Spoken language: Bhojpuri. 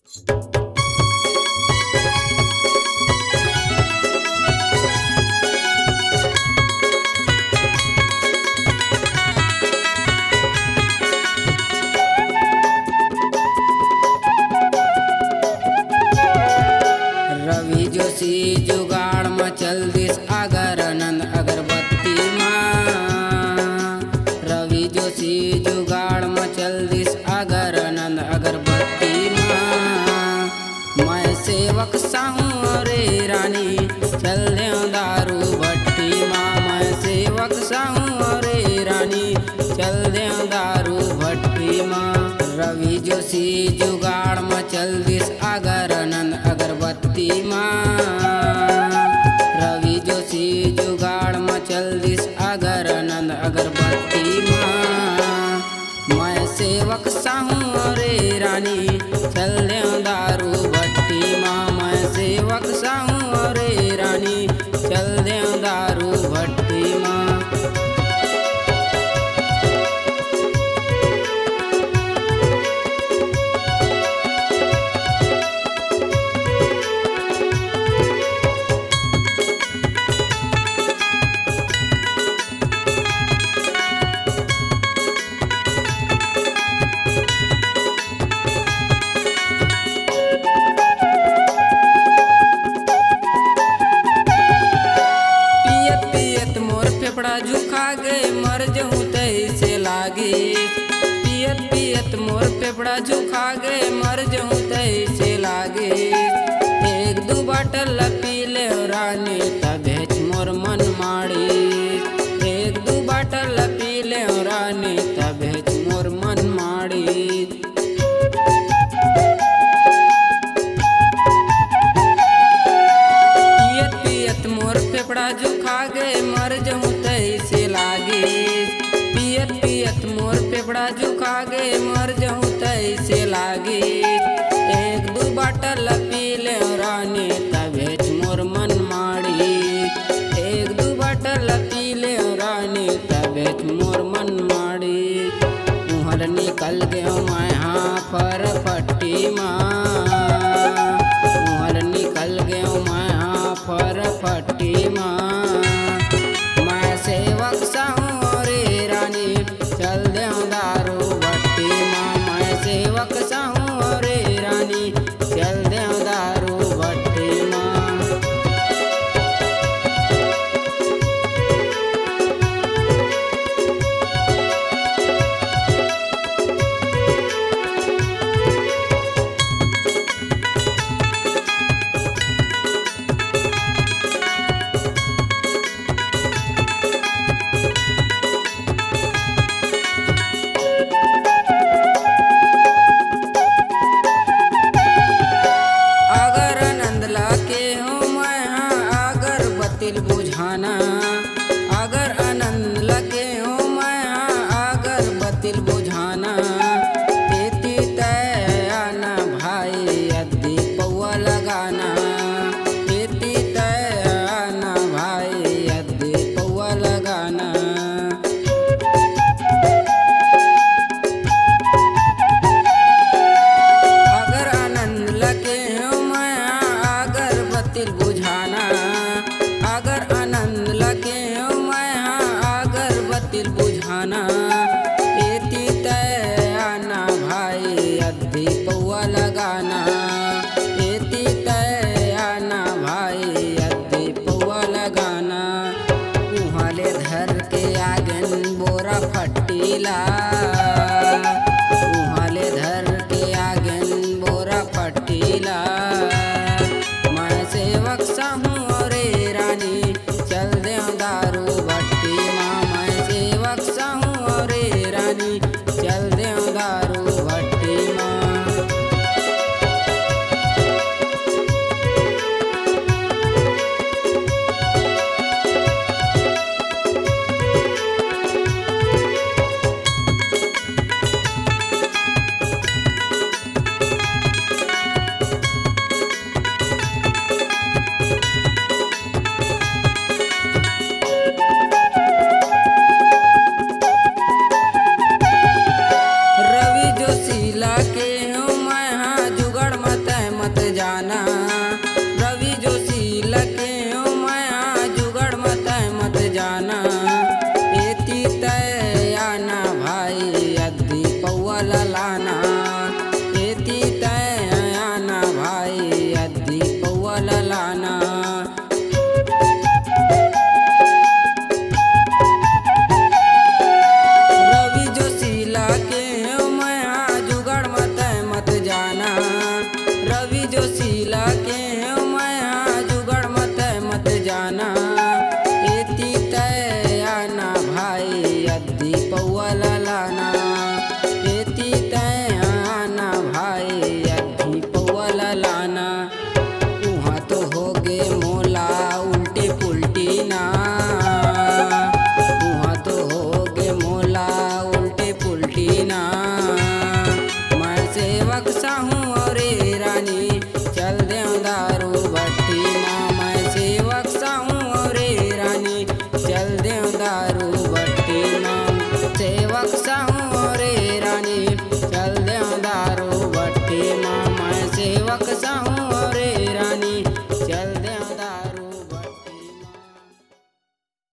रवि जोशी जुगाड़ मचल दिस अगर आनंद अगरबत्ती माँ। रवि जोशी जुगाड़ मचल दिस अगर आनंद अगरबत्ती माँ। मैं सेवक साहूँ रे रानी चल दे दारू भट्टी माँ। मैं सेवक साहूँ रे रानी चल दे दारू भट्टी माँ। रवि जोशी जुगाड़ मचल दिस अगर आनंद अगरबत्ती माँ। रवि जोशी जुगाड़ मचल दिस अगर आनंद अगरबत्ती माँ। मैं सेवक साहूँ रे रानी चल दे दारू भट्टी माँ। मैं सेवक साहूँ रे रानी चल दे दारू भट्टी माँ। झुका गए मर जाऊँ तैसे लागे। पियत पियत मोर फेफड़ा झुका गए मर जाऊँ तैसे लागे। एक दो बाटल पी ले रानी तबेच मोर मन माड़ी। एक दो बाटल पी ले रानी तबेच मोर मन माड़ी। पियत पियत मोर फेफड़ा झुका गए मर जाऊँ तैसे लागे। पियत पियत मोर फेफड़ा झुका गए मर जाऊँ तैसे लागे। एक दो बाटल पी ले रानी तबेच मोर मन माड़ी। एक दो बाटल पी ले रानी तबेच मोर मन माड़ी। मुहर निकल गयो मैं हाँ पर पट्टी माँ। मुहर निकल गयो मैं हाँ पर पट्टी माँ। सेवक साहूँ रे रानी चल दे दारू भट्टी माँ। मैं सेवक साहूँ रे रानी चल दे रवि जोशीला के हैं मैं जुगड़ मत जाना एती तय आना भाई अद्दी पौआ लाना एती तय आना भाई अद्दी पौआ लाना वहाँ तो हो गे मोला उल्टी पुल्टी ना वहाँ तो हो गे मोला उल्टी पुल्टी ना मैं सेवक सा हूँ और रानी